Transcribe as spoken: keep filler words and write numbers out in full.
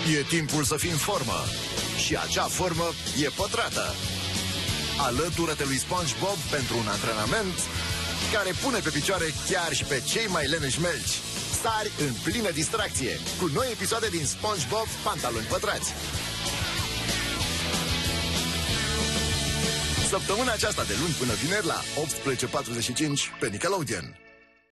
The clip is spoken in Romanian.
E timpul să fii în formă. Și acea formă e pătrată. Alătură-te lui SpongeBob pentru un antrenament care pune pe picioare chiar și pe cei mai leneși melci. Sari în plină distracție cu noi episoade din SpongeBob Pantaloni Pătrați. Săptămâna aceasta de luni până vineri la optsprezece patruzeci și cinci pe Nickelodeon.